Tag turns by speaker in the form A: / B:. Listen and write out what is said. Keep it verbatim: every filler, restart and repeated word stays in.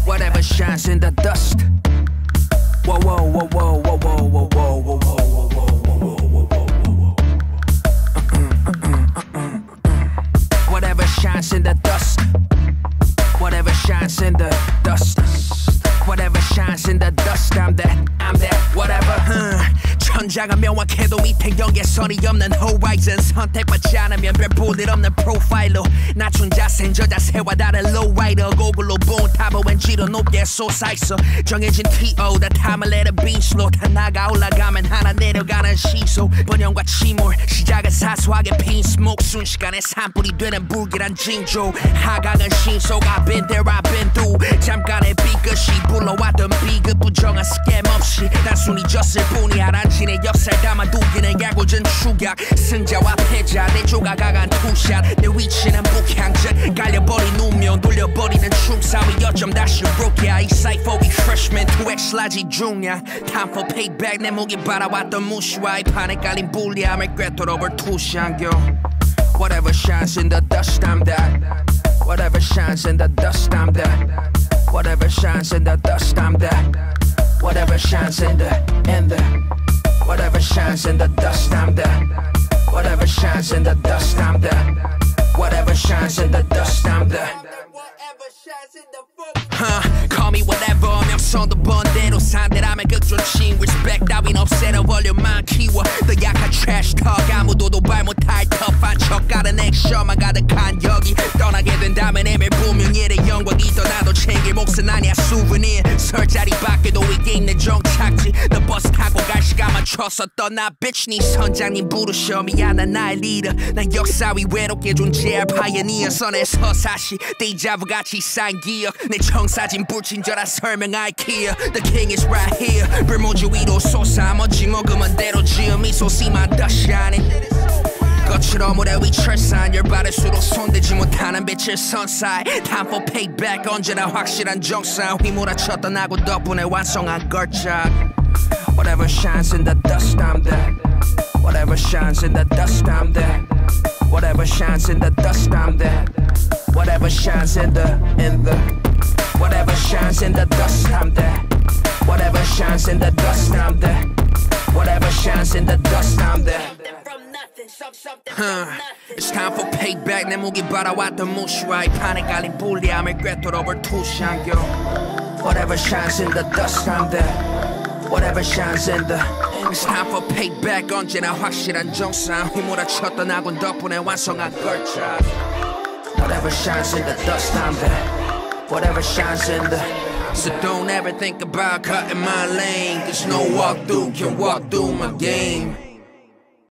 A: whatever shines in the dust. Whoa, whoa, whoa, whoa, whoa, whoa, whoa, whoa, whoa, whoa, whoa, whoa, whoa. Whatever shines in the dust. Whatever shines in the dust. Whatever shines in the dust. I'm that, I'm that, whatever. huh. 천장은 명확해도 밑에 경계선이 없는 horizon. 선택받지 않으면 별 볼 일 없는 프로파일로 낮춘 자세는 저 자세와 다른 lowrider. 고글로 본 탑은 왠지도 높게 솟아있어. 정해진 티 오 다 탐을 내려 빈슬로 하나가 올라가면 하나 내려가는 시소. 번영과 침몰 시작은 사소하게 핀 스모ke. 순식간에 산불이 되는 불길한 징조. 하강은 신속 I've been there I've been through. 잠깐의 비끝이 불러왔던 비급 부정한 스캠 없이 단순히 졌을 뿐이야. 란진의 역사를 담아두기는 야구전 추격. 승자와 패자 내 조각아간 투샷. 내 위치는 북향전 깔려버린 운명 돌려버리는 춤싸위 어쩜 다시 rookie. 이 사이퍼 위 freshman 투 엑스 라지 중량. Time for payback 내 목에 바라왔던 무시와 이 판에 깔린 불리함을 꿰뚫어볼 투샷. Whatever shines in the dust I'm that. Whatever shines in the dust I'm that. Whatever shines in the dust I'm that. Whatever shines in the, in the. Whatever shines in the dust I'm that. Whatever shines in the dust I'm that. Whatever shines in the dust I'm that. Huh, call me whatever 명성도 번대로 산대라면 극존칭 Respect 따윈 없애려 볼륨만 키워 더 약한 trash talk 아무도 도발 못할 터프한 척 가는 액션만 가득한 여기 떠나게 된다면 애매 분명히 내 영광이 떠나도 챙길 몫은 아니야 souvenir 설자리 밖에도 이게 있는 정착지 너 버스 타고 갈 시간 맞춰서 떠나 bitch 네 선장님 부르셔 미안해 나의 리더 난 역사 위 외롭게 존재할 pioneer 선에서 사시 데이자부같이 쌓인 기억 내 청사진 불친절한 설명 IKEA The king is right here 불모지 위로 솟아 먼지 머금은 대로 지음 미소 see my dust shining 거칠어 무대 위 철산 열받을수록 손대지 못하는 빛을 선사해 Time for payback 언제나 확실한 정상 휘몰아쳤던 아구 덕분에 완성한 걸작 Whatever shines in the dust I'm that Whatever shines in the dust I'm that Whatever shines in the dust I'm that Whatever shines in the, in the Whatever shines in the dust I'm that Whatever shines in the dust I'm that Whatever shines in the dust I'm that Huh. It's time for payback 내 목이 바라왔던 무시와 이 판에 깔린 불리함을 꿰뚫어볼 투샷 Whatever shines in the dust I'm that Whatever shines in the It's time for payback 언제나 확실한 정상 휘몰아쳤던 아군 덕분에 완성한 걸작 Whatever shines in the dust I'm that Whatever shines in the So don't ever think about cutting my lane Cause no walk through can walk through my game